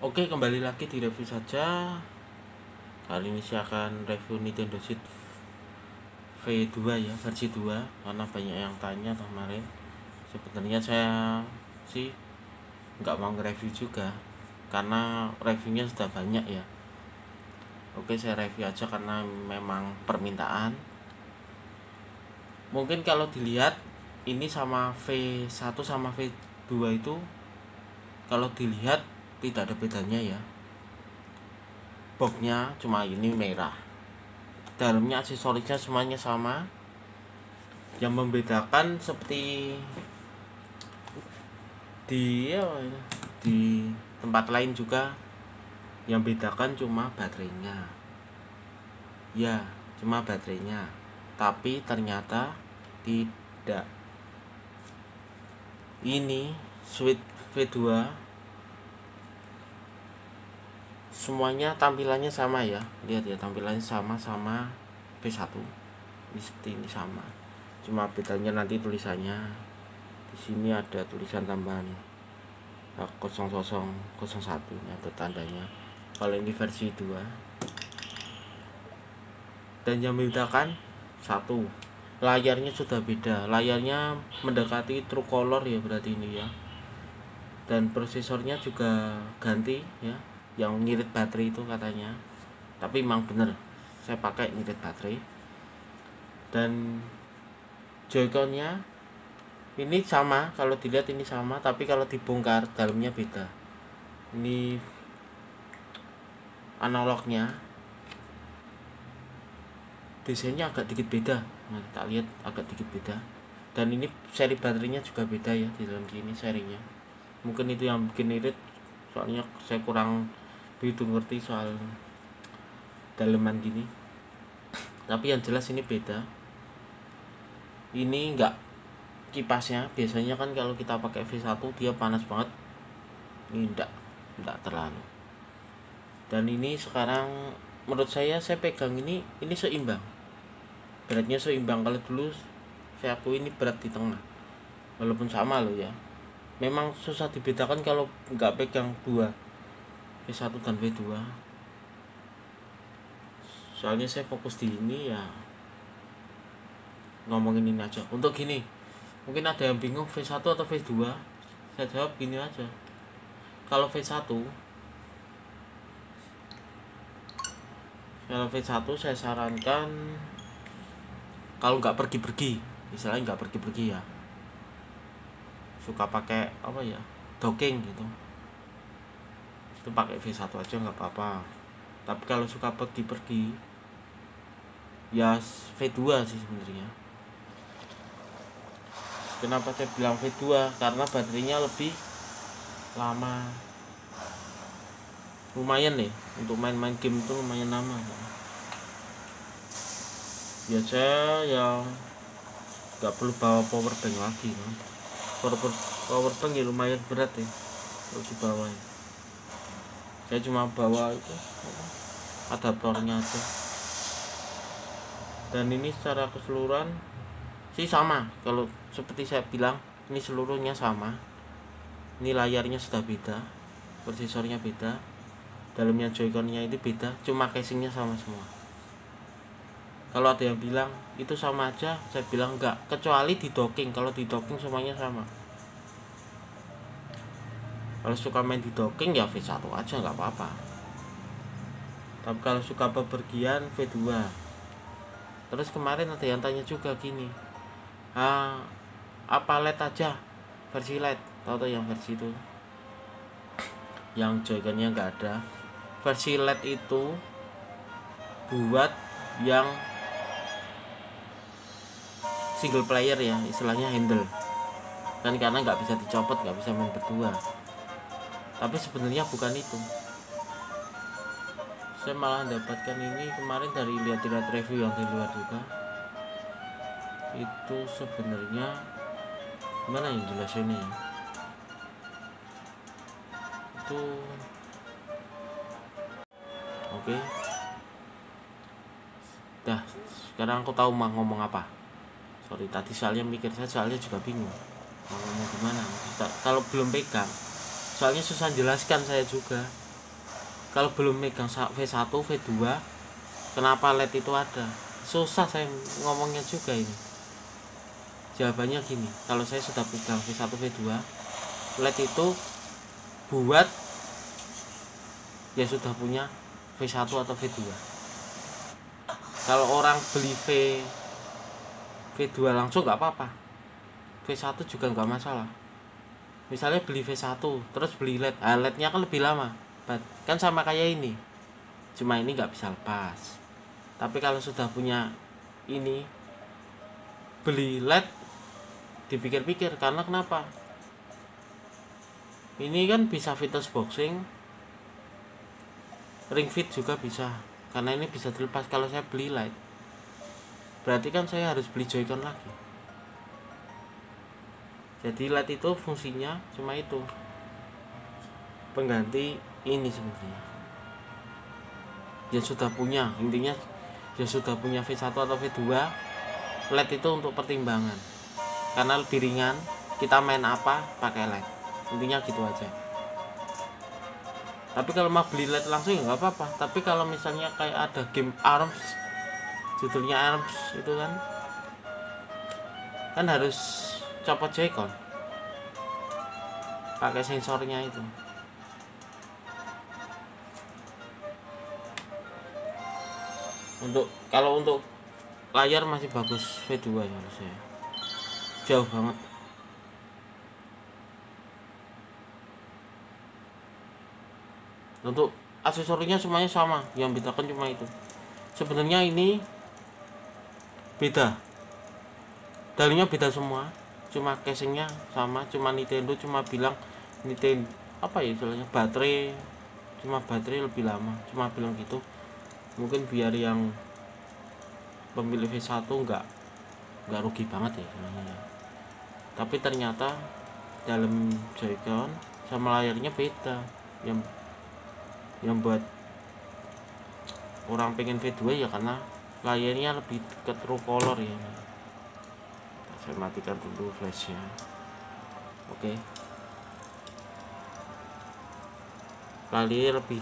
Oke, kembali lagi di review saja. Kali ini saya akan review Nintendo Switch V2 ya, versi 2, karena banyak yang tanya kemarin. Sebenarnya saya sih nggak mau nge-review juga, karena reviewnya sudah banyak ya. Oke, saya review aja karena memang permintaan. Mungkin kalau dilihat ini sama V1 sama V2 itu, kalau dilihat tidak ada bedanya ya. Boxnya cuma ini merah, dalamnya aksesorisnya semuanya sama. Yang membedakan seperti di tempat lain juga, yang bedakan cuma baterainya ya, cuma baterainya, tapi ternyata tidak. Ini Switch V2 semuanya tampilannya sama ya, lihat ya, tampilannya sama V1. Ini seperti ini sama, cuma bedanya nanti tulisannya. Di sini ada tulisan tambahan 0001, ini ada tandanya. Kalau ini versi 2. Dan yang membedakan satu, layarnya sudah beda, layarnya mendekati true color ya, berarti ini ya. Dan prosesornya juga ganti ya, yang ngirit baterai itu katanya, tapi memang bener saya pakai ngirit baterai. Dan Joy-Con-nya ini sama, kalau dilihat ini sama, tapi kalau dibongkar dalamnya beda. Ini analognya, desainnya agak dikit beda. Nah, kita lihat agak dikit beda. Dan ini seri baterainya juga beda ya, di dalam sini serinya. Mungkin itu yang bikin irit, soalnya saya kurang begitu ngerti soal daleman gini. Tapi yang jelas ini beda. Ini enggak kipasnya, biasanya kan kalau kita pakai V1 dia panas banget. Ini enggak terlalu. Dan ini sekarang menurut saya pegang ini seimbang. Beratnya seimbang. Kalau dulu saya aku ini berat di tengah, walaupun sama loh ya. Memang susah dibedakan kalau nggak pegang dua, V1 dan V2. Soalnya saya fokus di ini ya, ngomongin ini aja. Untuk gini, mungkin ada yang bingung V1 atau V2. Saya jawab gini aja. Kalau V1 saya sarankan kalau nggak pergi-pergi, istilahnya nggak pergi-pergi ya, suka pakai apa ya, docking gitu, itu pakai V1 aja nggak apa-apa. Tapi kalau suka pergi-pergi ya V2 sih sebenarnya. Kenapa saya bilang V2? Karena baterainya lebih lama, lumayan nih, untuk main-main game itu lumayan lama. Biasa ya nggak perlu bawa power bank lagi kan. Power bank ya lumayan berat ya kalau dibawa. Saya cuma bawa itu adaptornya aja. Dan ini secara keseluruhan sih sama. Kalau seperti saya bilang, ini seluruhnya sama. Ini layarnya sudah beda, prosesornya beda, dalamnya Joy-Con-nya itu beda, cuma casingnya sama semua. Kalau ada yang bilang itu sama aja, saya bilang enggak, kecuali di docking. Kalau di docking semuanya sama. Kalau suka main di docking ya V1 aja nggak apa-apa. Tapi kalau suka bepergian V2. Terus kemarin ada yang tanya juga gini, apa LED aja, versi LED? Tahu yang versi itu, yang Joy-Con-nya nggak ada. Versi LED itu buat yang single player ya, istilahnya handle kan, karena nggak bisa dicopot, nggak bisa main berdua. Tapi sebenarnya bukan itu. Saya malah dapatkan ini kemarin dari lihat-lihat review yang di luar juga. Itu sebenarnya gimana yang jelasinnya ya? Itu oke. Dah, sekarang aku tahu mau ngomong apa. Sorry, tadi soalnya mikir, saya soalnya juga bingung mau ngomong gimana. Kalau belum pegang, soalnya susah jelaskan saya juga. kalau belum megang V1 V2 kenapa LED itu ada? Susah saya ngomongnya juga ini. Jawabannya gini, kalau saya sudah pegang V1 V2, LED itu buat ya sudah punya V1 atau V2. Kalau orang beli V2 langsung nggak apa-apa, V1 juga nggak masalah. Misalnya beli V1 terus beli LED, LED-nya kan lebih lama, kan sama kayak ini, cuma ini nggak bisa lepas. Tapi kalau sudah punya ini, beli LED dipikir-pikir, karena kenapa? Ini kan bisa fitness boxing, ring fit juga bisa, karena ini bisa dilepas. Kalau saya beli LED, berarti kan saya harus beli joycon lagi. Jadi LED itu fungsinya cuma itu, pengganti ini sebenarnya. Ya sudah punya, intinya ya sudah punya V1 atau V2, LED itu untuk pertimbangan, karena lebih ringan, kita main apa pakai LED, intinya gitu aja. Tapi kalau mau beli LED langsung ya nggak apa-apa. Tapi kalau misalnya kayak ada game ARMS, judulnya ARMS itu kan harus copot joycon pakai sensornya itu. Kalau untuk layar masih bagus V2 ya harusnya, jauh banget. Untuk aksesorinya semuanya sama, yang bedakan cuma itu. Sebenarnya ini beda, dalinya beda semua, cuma casingnya sama. Cuma Nintendo cuma bilang Nintendo apa ya istilahnya, baterai lebih lama, cuma bilang gitu. Mungkin biar yang pemilih V1 nggak rugi banget ya istilahnya. Tapi ternyata dalam joycon sama layarnya beda. Yang buat orang pengen V2 ya karena layarnya lebih ke true color ya. Saya matikan dulu flashnya. Oke. Layar lebih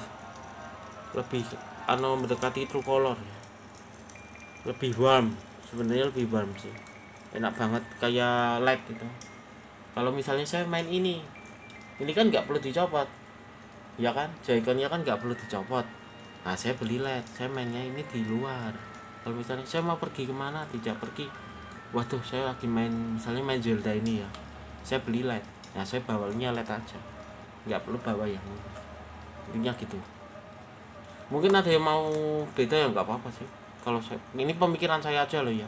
mendekati true color ya. Lebih warm, sebenarnya lebih warm sih. Enak banget kayak LED gitu. Kalau misalnya saya main ini kan nggak perlu dicopot, ya kan? Joyconnya kan nggak perlu dicopot. Nah saya beli LED, saya mainnya ini di luar. Kalau misalnya saya mau pergi kemana, tidak pergi, waduh saya lagi misalnya main Zelda ini ya, saya beli LED. Nah saya bawanya LED aja, nggak perlu bawa yang ini. Intinya gitu. Mungkin ada yang mau beda ya nggak apa-apa sih. Kalau saya, ini pemikiran saya aja loh ya.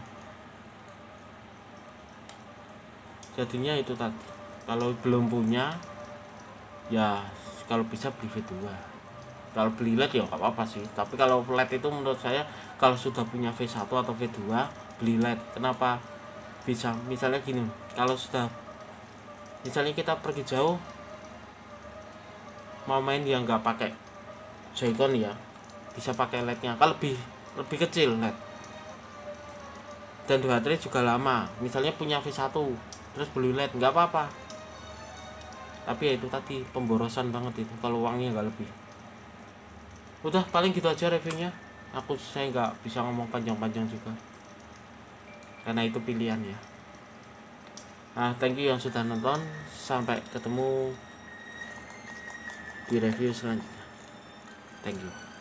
Jadinya itu tadi, kalau belum punya ya kalau bisa beli V2. Kalau beli LED ya nggak apa-apa sih. Tapi kalau LED itu menurut saya kalau sudah punya V1 atau V2 beli LED. Kenapa bisa? Misalnya gini, kalau sudah misalnya kita pergi jauh mau main yang nggak pakai joycon ya, bisa pakai LED-nya. Kalau lebih kecil LED, dan baterai juga lama. Misalnya punya V1 terus beli LED nggak apa-apa. Tapi ya itu tadi pemborosan banget itu kalau uangnya nggak lebih. Udah paling gitu aja reviewnya. Saya nggak bisa ngomong panjang-panjang juga karena itu pilihan ya. Nah thank you yang sudah nonton, sampai ketemu di review selanjutnya. Thank you.